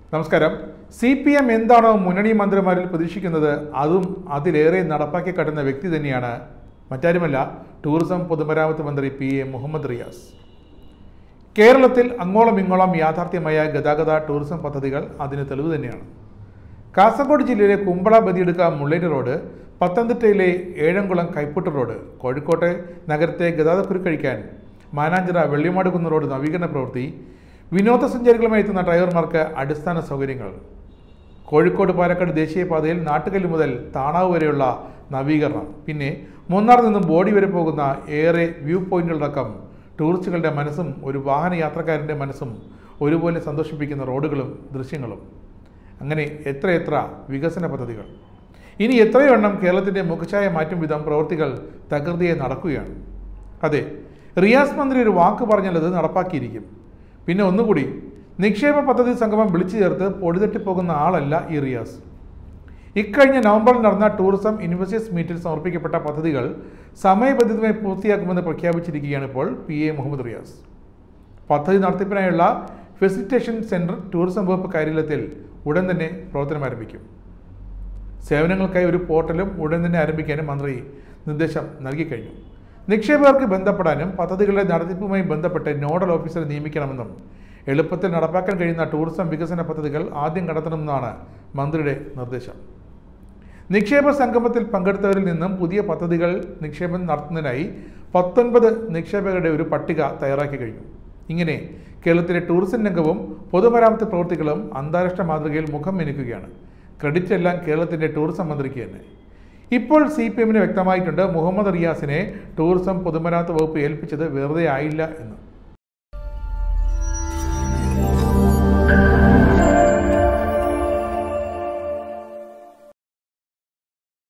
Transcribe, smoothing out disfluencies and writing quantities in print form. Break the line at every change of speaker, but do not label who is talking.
നമസ്കാരം. CPM എന്താണോ മുന്നണി മന്ത്രിമാരിൽ പ്രതീക്ഷിക്കുന്നത് അതും അതിലേറെ നടപ്പാക്കി കാട്ടുന്ന വ്യക്തി തന്നെയാണ് മറ്റാരുമല്ല ടൂറിസം പൊതുമരാമത്ത് മന്ത്രി PA മുഹമ്മദ് റിയാസ്. കേരളത്തിൽ അങ്ങോളം ഇങ്ങോളം യാഥാർത്ഥ്യമായ ഗതാഗത ടൂറിസം പദ്ധതികൾ അതിന് തെളിവ് തന്നെയാണ്. കാസർഗോഡ് ജില്ലയിലെ കുമ്പള ബദിയെടുക്ക മുള്ളേരി റോഡ്, പത്തനംതിട്ടയിലെ ഏഴംകുളം കൈപ്പുട്ട് റോഡ്, കോഴിക്കോട്ടെ നഗരത്തെ ഗതാഗതക്കുരുക്കഴിക്കാൻ മാനാഞ്ചിറ വെള്ളിമാട് കുന്ന് റോഡ് നവീകരണ പ്രവൃത്തി, വിനോദസഞ്ചാരികളുമായി എത്തുന്ന ഡ്രൈവർമാർക്ക് അടിസ്ഥാന സൗകര്യങ്ങൾ, കോഴിക്കോട് പാലക്കാട് ദേശീയപാതയിൽ നാട്ടുകല്ല് മുതൽ താണാവ് വരെയുള്ള നവീകരണം, പിന്നെ മൂന്നാറിൽ നിന്നും ബോഡി വരെ പോകുന്ന ഏറെ വ്യൂ പോയിന്റുകളടക്കം ടൂറിസ്റ്റുകളുടെ മനസ്സും ഒരു വാഹന യാത്രക്കാരൻ്റെ മനസ്സും ഒരുപോലെ സന്തോഷിപ്പിക്കുന്ന റോഡുകളും ദൃശ്യങ്ങളും, അങ്ങനെ എത്രയെത്ര വികസന പദ്ധതികൾ. ഇനി എത്രയോ എണ്ണം കേരളത്തിൻ്റെ മുഖച്ഛായ മാറ്റും വിധം പ്രവൃത്തികൾ തകൃതിയെ നടക്കുകയാണ്. അതെ, റിയാസ് മന്ത്രി ഒരു വാക്ക് പറഞ്ഞാൽ അത് നടപ്പാക്കിയിരിക്കും. പിന്നെ ഒന്നുകൂടി, നിക്ഷേപ പദ്ധതി സംഗമം വിളിച്ചു ചേർത്ത് പൊടിതട്ടിപ്പോകുന്ന ആളല്ല ഈ റിയാസ്. ഇക്കഴിഞ്ഞ നവംബറിൽ നടന്ന ടൂറിസം ഇൻവെസ്റ്റേഴ്സ് മീറ്റിൽ സമർപ്പിക്കപ്പെട്ട പദ്ധതികൾ സമയബന്ധിതമായി പൂർത്തിയാക്കുമെന്ന് പ്രഖ്യാപിച്ചിരിക്കുകയാണ് ഇപ്പോൾ PA മുഹമ്മദ് റിയാസ്. പദ്ധതി നടത്തിപ്പിനായുള്ള ഫെസിലിറ്റേഷൻ സെൻറ്റർ ടൂറിസം വകുപ്പ് കാര്യാലയത്തിൽ ഉടൻ തന്നെ പ്രവർത്തനം ആരംഭിക്കും. സേവനങ്ങൾക്കായി ഒരു പോർട്ടലും ഉടൻ തന്നെ ആരംഭിക്കാനും മന്ത്രി നിർദ്ദേശം നൽകിക്കഴിഞ്ഞു. നിക്ഷേപകർക്ക് ബന്ധപ്പെടാനും പദ്ധതികളുടെ നടത്തിപ്പുമായി ബന്ധപ്പെട്ട് നോഡൽ ഓഫീസറെ നിയമിക്കണമെന്നും എളുപ്പത്തിൽ നടപ്പാക്കാൻ കഴിയുന്ന ടൂറിസം വികസന പദ്ധതികൾ ആദ്യം കണ്ടെത്തണമെന്നാണ് മന്ത്രിയുടെ നിർദ്ദേശം. നിക്ഷേപ സംഗമത്തിൽ പങ്കെടുത്തവരിൽ നിന്നും പുതിയ പദ്ധതികൾ നിക്ഷേപം നടത്തുന്നതിനായി 19 നിക്ഷേപകരുടെ ഒരു പട്ടിക തയ്യാറാക്കി കഴിഞ്ഞു. ഇങ്ങനെ കേരളത്തിലെ ടൂറിസം രംഗവും പൊതുമരാമത്ത് പ്രവൃത്തികളും അന്താരാഷ്ട്ര മാതൃകയിൽ മുഖം മിനുക്കുകയാണ്. ക്രെഡിറ്റ് എല്ലാം കേരളത്തിൻ്റെ ടൂറിസം മന്ത്രിക്ക് തന്നെ. ഇപ്പോൾ CPMന് വ്യക്തമായിട്ടുണ്ട് മുഹമ്മദ് റിയാസിനെ ടൂറിസം പൊതുമരാമത്ത് വകുപ്പ് ഏൽപ്പിച്ചത് വെറുതെ ആയില്ല എന്ന്.